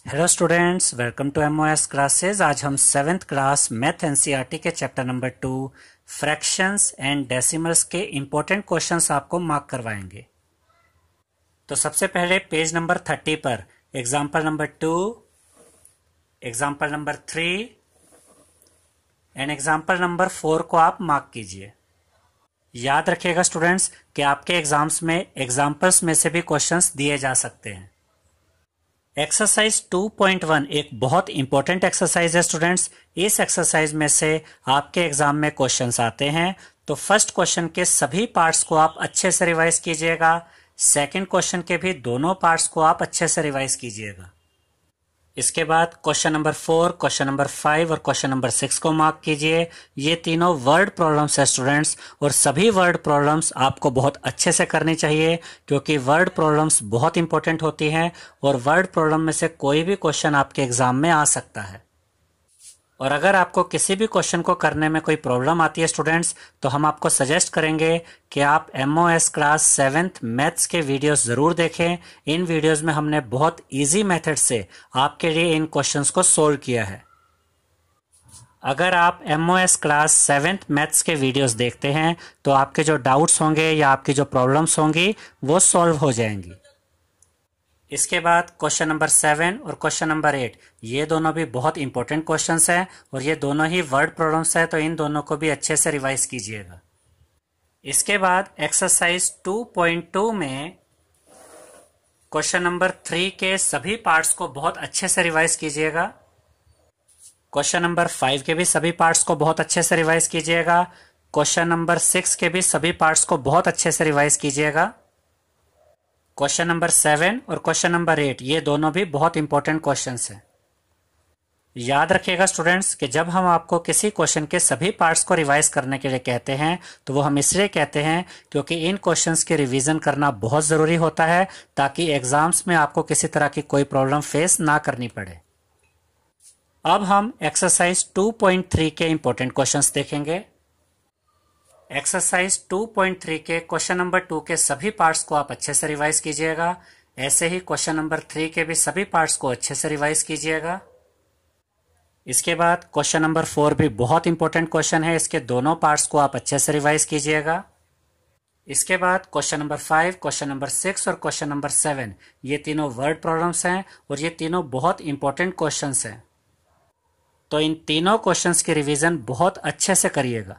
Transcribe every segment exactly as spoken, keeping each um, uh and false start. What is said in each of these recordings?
Hello students, welcome to MOS classes. आज हम seventh class math NCERT के chapter number two fractions and decimals के important questions आपको mark करवाएंगे। तो सबसे पहले पेज नंबर थर्टी पर example number two, example number three and example number four को आप मार्क कीजिए। याद रखिएगा स्टूडेंट्स कि आपके एग्जाम्स में एग्जाम्पल्स में से भी क्वेश्चंस दिए जा सकते हैं। एक्सरसाइज टू पॉइंट वन एक बहुत इंपॉर्टेंट एक्सरसाइज है स्टूडेंट्स। इस एक्सरसाइज में से आपके एग्जाम में क्वेश्चंस आते हैं। तो फर्स्ट क्वेश्चन के सभी पार्ट्स को आप अच्छे से रिवाइज कीजिएगा। सेकंड क्वेश्चन के भी दोनों पार्ट्स को आप अच्छे से रिवाइज कीजिएगा। इसके बाद question number four, question number five और क्वेश्चन नंबर सिक्स को मार्क कीजिए। ये तीनों वर्ड प्रॉब्लम्स है स्टूडेंट्स, और सभी वर्ड प्रॉब्लम्स आपको बहुत अच्छे से करनी चाहिए क्योंकि वर्ड प्रॉब्लम्स बहुत इंपॉर्टेंट होती हैं और वर्ड प्रॉब्लम में से कोई भी क्वेश्चन आपके एग्जाम में आ सकता है। और अगर आपको किसी भी क्वेश्चन को करने में कोई प्रॉब्लम आती है स्टूडेंट्स, तो हम आपको सजेस्ट करेंगे कि आप एमओएस क्लास सेवेंथ मैथ्स के वीडियोस ज़रूर देखें। इन वीडियोस में हमने बहुत इजी मेथड से आपके लिए इन क्वेश्चंस को सोल्व किया है। अगर आप एमओएस क्लास सेवेंथ मैथ्स के वीडियोस देखते हैं तो आपके जो डाउट्स होंगे या आपकी जो प्रॉब्लम्स होंगी वो सॉल्व हो जाएंगी। इसके बाद क्वेश्चन नंबर सेवन और क्वेश्चन नंबर एट, ये दोनों भी बहुत इंपॉर्टेंट क्वेश्चंस हैं और ये दोनों ही वर्ड प्रॉब्लम्स हैं, तो इन दोनों को भी अच्छे से रिवाइज कीजिएगा। इसके बाद एक्सरसाइज टू पॉइंट टू में क्वेश्चन नंबर थ्री के सभी पार्ट्स को बहुत अच्छे से रिवाइज कीजिएगा। क्वेश्चन नंबर फाइव के भी सभी पार्ट्स को बहुत अच्छे से रिवाइज कीजिएगा। क्वेश्चन नंबर सिक्स के भी सभी पार्ट्स को बहुत अच्छे से रिवाइज कीजिएगा। क्वेश्चन नंबर सेवन और क्वेश्चन नंबर एट, ये दोनों भी बहुत इंपॉर्टेंट क्वेश्चंस हैं। याद रखिएगा स्टूडेंट्स कि जब हम आपको किसी क्वेश्चन के सभी पार्ट्स को रिवाइज करने के लिए कहते हैं तो वो हम इसलिए कहते हैं क्योंकि इन क्वेश्चंस की रिवीजन करना बहुत ज़रूरी होता है ताकि एग्जाम्स में आपको किसी तरह की कोई प्रॉब्लम फेस ना करनी पड़े। अब हम एक्सरसाइज टू पॉइंट थ्री के इंपॉर्टेंट क्वेश्चंस देखेंगे। एक्सरसाइज टू पॉइंट थ्री के क्वेश्चन नंबर टू के सभी पार्ट्स को आप अच्छे से रिवाइज कीजिएगा। ऐसे ही क्वेश्चन नंबर थ्री के भी सभी पार्ट्स को अच्छे से रिवाइज कीजिएगा। इसके बाद क्वेश्चन नंबर फोर भी बहुत इंपॉर्टेंट क्वेश्चन है, इसके दोनों पार्ट्स को आप अच्छे से रिवाइज कीजिएगा। इसके बाद question number five, question number six और क्वेश्चन नंबर सेवन, ये तीनों वर्ड प्रॉब्लम्स हैं और ये तीनों बहुत इंपॉर्टेंट क्वेश्चंस हैं, तो इन तीनों क्वेश्चंस की रिवीजन बहुत अच्छे से करिएगा।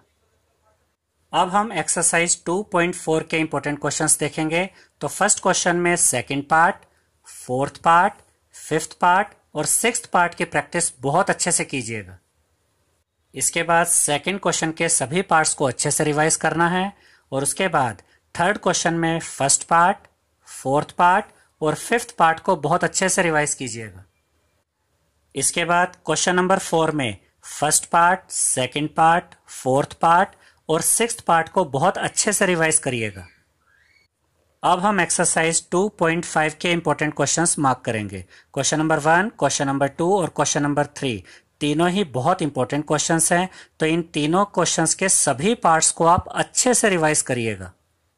अब हम एक्सरसाइज टू पॉइंट फोर के इंपॉर्टेंट क्वेश्चंस देखेंगे। तो फर्स्ट क्वेश्चन में second part, fourth part, fifth part और सिक्स्थ पार्ट की प्रैक्टिस बहुत अच्छे से कीजिएगा। इसके बाद सेकंड क्वेश्चन के सभी पार्ट्स को अच्छे से रिवाइज करना है और उसके बाद थर्ड क्वेश्चन में फर्स्ट पार्ट, फोर्थ पार्ट और फिफ्थ पार्ट को बहुत अच्छे से रिवाइज कीजिएगा। इसके बाद क्वेश्चन नंबर फोर में first part, second part, fourth part और सिक्स्थ पार्ट को बहुत अच्छे से रिवाइज करिएगा। अब हम एक्सरसाइज टू पॉइंट फाइव के इंपॉर्टेंट क्वेश्चंस मार्क करेंगे। Question number one, question number two और क्वेश्चन नंबर थ्री, तीनों ही बहुत इंपॉर्टेंट क्वेश्चंस हैं, तो इन तीनों क्वेश्चंस के सभी पार्ट्स को आप अच्छे से रिवाइज करिएगा।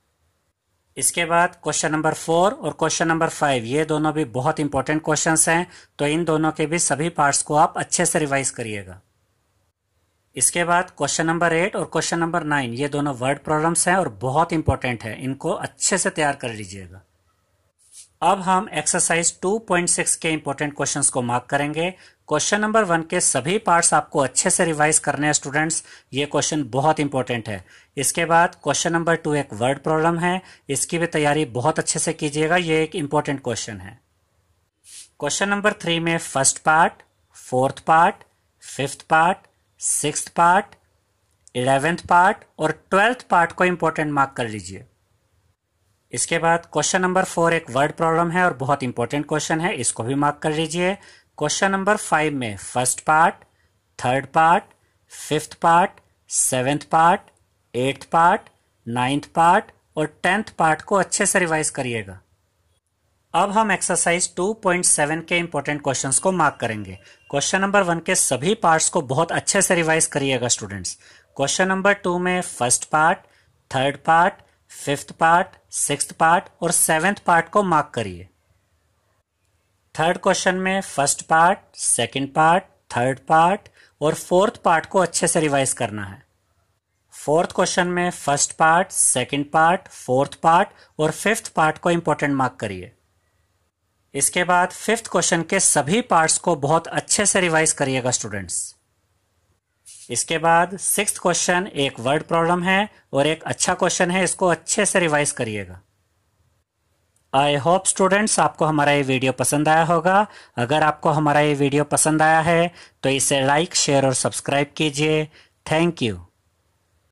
इसके बाद क्वेश्चन नंबर फोर और क्वेश्चन नंबर फाइव, ये दोनों भी बहुत इंपॉर्टेंट क्वेश्चंस हैं, तो इन दोनों के भी सभी पार्ट्स को आप अच्छे से रिवाइज करिएगा। इसके बाद क्वेश्चन नंबर एट और क्वेश्चन नंबर नाइन, ये दोनों वर्ड प्रॉब्लम्स हैं और बहुत इंपॉर्टेंट है, इनको अच्छे से तैयार कर लीजिएगा। अब हम एक्सरसाइज टू पॉइंट सिक्स के इंपॉर्टेंट क्वेश्चंस को मार्क करेंगे। क्वेश्चन नंबर वन के सभी पार्ट्स आपको अच्छे से रिवाइज करने हैं स्टूडेंट्स, ये क्वेश्चन बहुत इंपॉर्टेंट है। इसके बाद क्वेश्चन नंबर टू एक वर्ड प्रॉब्लम है, इसकी भी तैयारी बहुत अच्छे से कीजिएगा, ये एक इंपॉर्टेंट क्वेश्चन है। क्वेश्चन नंबर थ्री में first part, fourth part, fifth part, sixth part, eleventh part और ट्वेल्थ पार्ट को इंपॉर्टेंट मार्क कर लीजिए। इसके बाद क्वेश्चन नंबर फोर एक वर्ड प्रॉब्लम है और बहुत इंपॉर्टेंट क्वेश्चन है, इसको भी मार्क कर लीजिए। क्वेश्चन नंबर फाइव में first part, third part, fifth part, seventh part, eighth part, ninth part और टेंथ पार्ट को अच्छे से रिवाइज करिएगा। अब हम एक्सरसाइज टू पॉइंट सेवन के इंपॉर्टेंट क्वेश्चंस को मार्क करेंगे। क्वेश्चन नंबर वन के सभी पार्ट्स को बहुत अच्छे से रिवाइज करिएगा स्टूडेंट्स। क्वेश्चन नंबर टू में first part, third part, fifth part, sixth part और सेवेंथ पार्ट को मार्क करिए। थर्ड क्वेश्चन में first part, second part, third part और फोर्थ पार्ट को अच्छे से रिवाइज करना है। फोर्थ क्वेश्चन में first part, second part, fourth part और फिफ्थ पार्ट को इंपॉर्टेंट मार्क करिए। इसके बाद फिफ्थ क्वेश्चन के सभी पार्ट्स को बहुत अच्छे से रिवाइज करिएगा स्टूडेंट्स। इसके बाद सिक्स्थ क्वेश्चन एक वर्ड प्रॉब्लम है और एक अच्छा क्वेश्चन है, इसको अच्छे से रिवाइज करिएगा। आई होप स्टूडेंट्स आपको हमारा ये वीडियो पसंद आया होगा। अगर आपको हमारा ये वीडियो पसंद आया है तो इसे लाइक, शेयर और सब्सक्राइब कीजिए। Thank you.